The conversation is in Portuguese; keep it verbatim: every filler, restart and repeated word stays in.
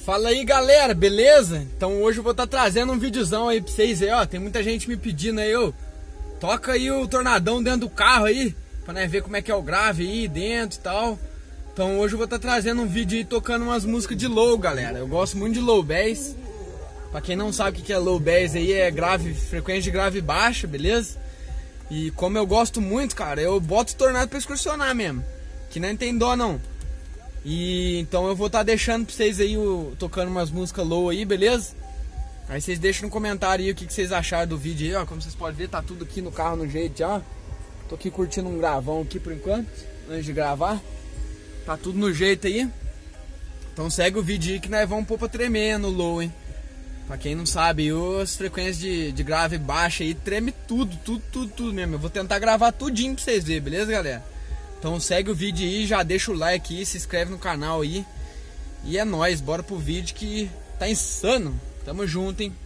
Fala aí, galera, beleza? Então hoje eu vou estar tá trazendo um videozão aí pra vocês aí, ó. Tem muita gente me pedindo aí, ó. Toca aí o tornadão dentro do carro aí, pra nós ver como é que é o grave aí dentro e tal. Então hoje eu vou estar tá trazendo um vídeo aí tocando umas músicas de low, galera. Eu gosto muito de low bass. Pra quem não sabe o que é low bass aí, é grave, frequência de grave baixa, beleza? E como eu gosto muito, cara, eu boto o tornado pra excursionar mesmo. Que não tem dó não. E então eu vou estar tá deixando pra vocês aí o, tocando umas músicas low aí, beleza? Aí vocês deixam no comentário aí o que, que vocês acharam do vídeo aí, ó. Como vocês podem ver, tá tudo aqui no carro no jeito já. Tô aqui curtindo um gravão aqui por enquanto, antes de gravar. Tá tudo no jeito aí. Então segue o vídeo aí que nós vamos pôr pra tremer no low, hein. Pra quem não sabe, as frequências de, de grave baixa aí treme tudo, tudo, tudo, tudo mesmo. Eu vou tentar gravar tudinho pra vocês verem, beleza, galera? Então segue o vídeo aí, já deixa o like aí, se inscreve no canal aí. E é nóis, bora pro vídeo que tá insano. Tamo junto, hein?